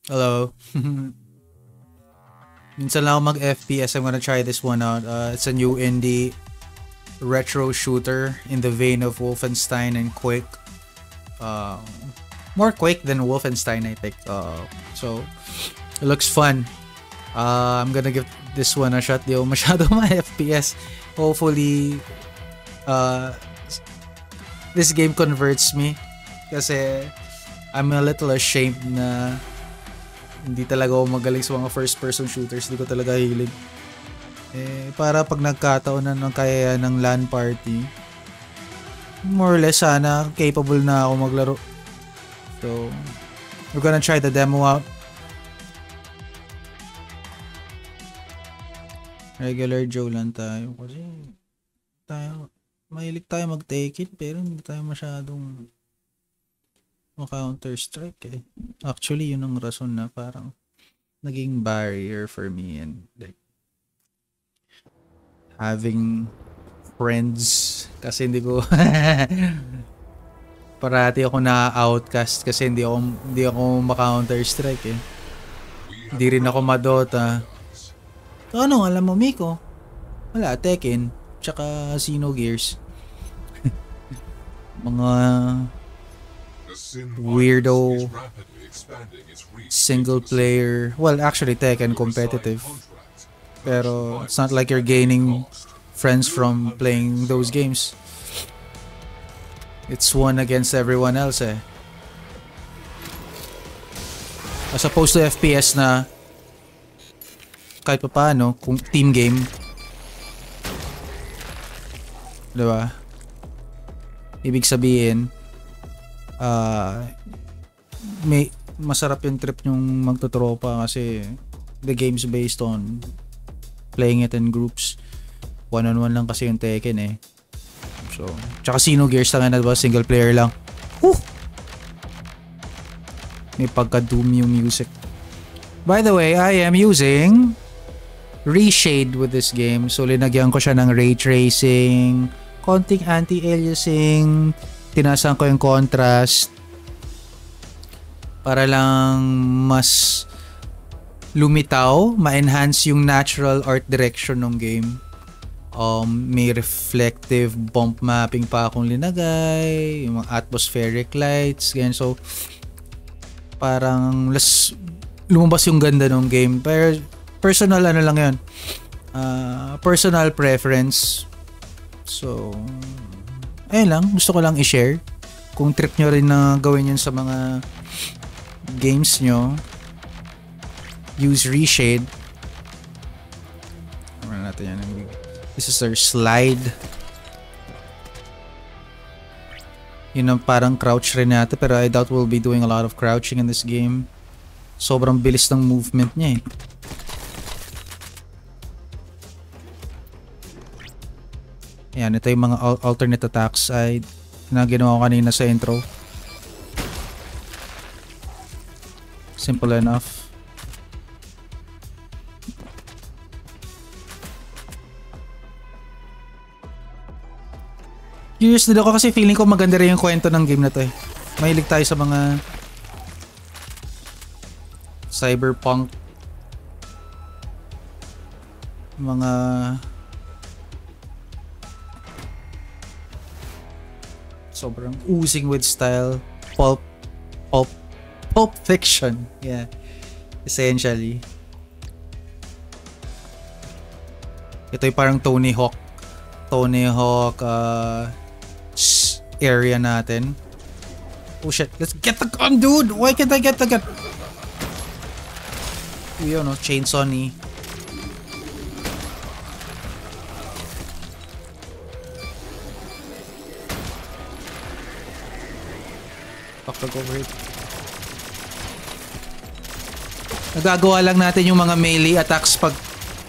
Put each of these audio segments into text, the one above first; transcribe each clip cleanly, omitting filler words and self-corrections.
Hello. Minsan lang ako mag-FPS. I'm gonna try this one out. It's a new indie retro shooter in the vein of Wolfenstein and Quake. Uh, More Quake than Wolfenstein, I think. So, it looks fun. I'm gonna give this one a shot. Di ako masyado ma-FPS. Hopefully, uh, this game converts me. Kasi, I'm a little ashamed na hindi talaga ako magaling sa mga first-person shooters. Hindi ko talaga hilig. Para pag nagkataon na ng kaya ng LAN party, more or less sana capable na ako maglaro. So, we're gonna try the demo out. Regular Joe lang tayo kasi mahilig tayo mag-take it pero hindi tayo masyadong Counter-Strike eh. Actually, yun ang rason na parang naging barrier for me and like having friends kasi hindi ko parati ako na-outcast kasi hindi ako ma-Counter-Strike eh. Hindi rin ako ma-Dota. So, ano, alam mo, Miko? Wala, Tekken, tsaka Xenogears. Mga weirdo single player. Well, actually, Tekken competitive. Pero it's not like you're gaining friends from playing those games. It's one against everyone else eh. As opposed to FPS na kahit pa paano, kung team game. Diba? Ibig sabihin, may masarap yung trip yung magtutropa kasi the game's based on playing it in groups. One-on-one lang kasi yung Tekken eh. So, tsaka Xenogears lang na diba? Single player lang. Woo! May pagka-doom yung music. By the way, I am using Reshade with this game. So, linagyan ko siya ng ray tracing, konting anti-aliasing, tinasan ko yung contrast para lang mas lumitaw, ma-enhance yung natural art direction ng game. May reflective bump mapping pa akong linagay, yung mga atmospheric lights, ganyan. So, parang lumabas yung ganda ng game. Pero personal ano lang yun, personal preference. So, ayun lang, gusto ko lang i-share. Kung trip nyo rin na gawin yun sa mga games nyo, use Reshade. Natin yan. This is our slide. Yun ang parang crouch rin natin, pero I doubt we'll be doing a lot of crouching in this game. Sobrang bilis ng movement niya eh. Ayan, ito yung mga alternate attacks na ginawa ko kanina sa intro. Simple enough. Curious din ako kasi feeling ko maganda rin yung kwento ng game na to eh. Mahilig tayo sa mga cyberpunk, mga sobrang oozing with style, pulp fiction, yeah, essentially. Ito yung parang Tony Hawk area natin. Oh shit, let's get the gun, dude. Why can't I get the gun? Yun, no, chainsaw ni. Fuck over it. Nagagawa lang natin yung mga melee attacks pag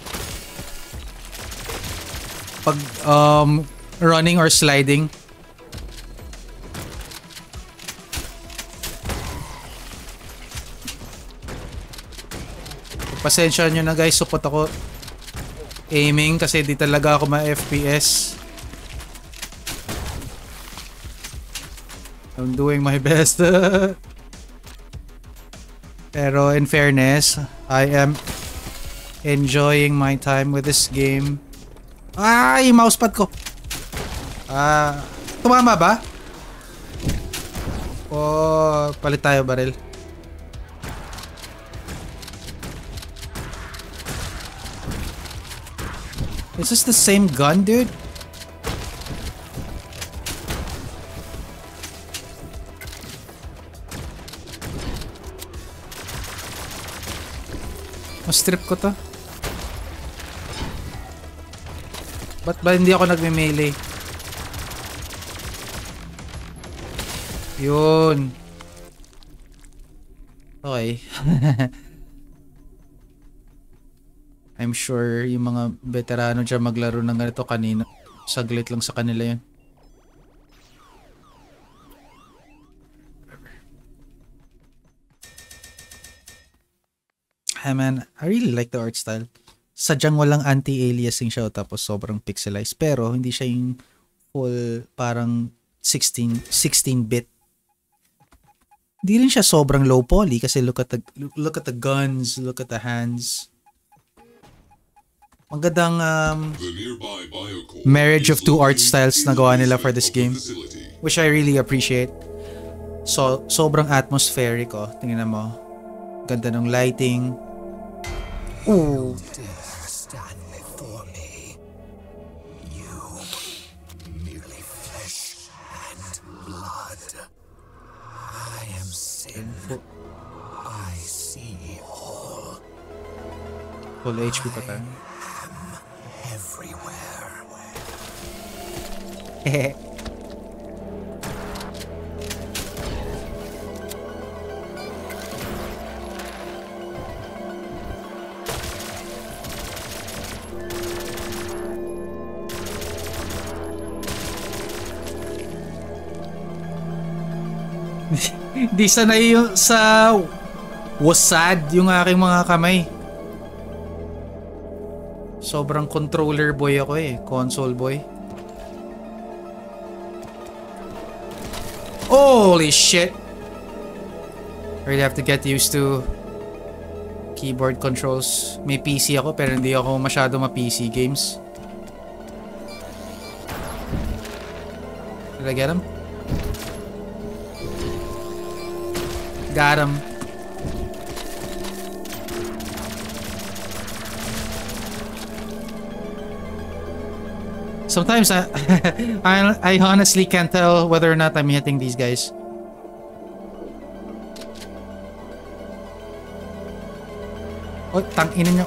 running or sliding. Pasensya nyo na guys, support ako aiming kasi di talaga ako ma-FPS. I'm doing my best. Pero in fairness, I am enjoying my time with this game. Ay, mousepad ko. Tumama ba? Oh, palit tayo baril. Is this the same gun, dude? Mas-strip ko to. Ba't ba hindi ako nagme-melee? Yun. Okay. I'm sure yung mga veterano dyan maglaro ng ganito kanina. Saglit lang sa kanila yun. Hey man, I really like the art style. Sadyang walang anti-aliasing siya tapos sobrang pixelized. Pero hindi siya yung full parang 16-bit. Hindi rin siya sobrang low poly kasi look at the guns, look at the hands. Magandang marriage of two art styles na gawa nila for this game, which I really appreciate. So sobrang atmospheric, oh. Tingnan mo. Ganda ng lighting. Ooh. Stand before me. You merely flesh and blood. I am sin. I see all. Full HP pa tayo. Everywhere. Hehe. Di sanay yung sa wasad yung aking mga kamay. Sobrang controller boy ako eh. Console boy. Holy shit! Really have to get used to keyboard controls. May PC ako pero hindi ako masyado ma-PC games. Did I get him? Got him. Sometimes I honestly can't tell whether or not I'm hitting these guys. Oh, tanginin nyo.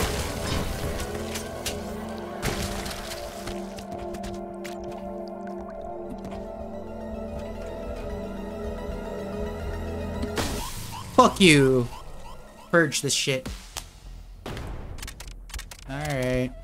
Fuck you. Purge this shit. Alright.